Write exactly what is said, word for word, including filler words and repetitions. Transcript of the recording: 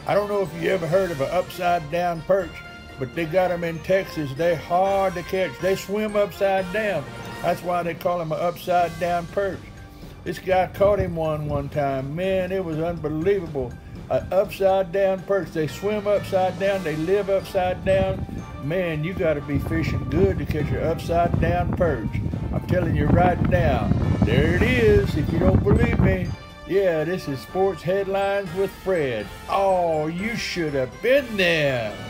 I don't know if you ever heard of an upside down perch, but they got them in Texas. They're hard to catch. They swim upside down. That's why they call them an upside down perch. This guy caught him one one time. Man, it was unbelievable. An upside down perch. They swim upside down. They live upside down. Man, you got to be fishing good to catch an upside down perch. I'm telling you right now. There it is, if you don't believe me. Yeah, this is Sports Headlines with Fred. Oh, you should have been there.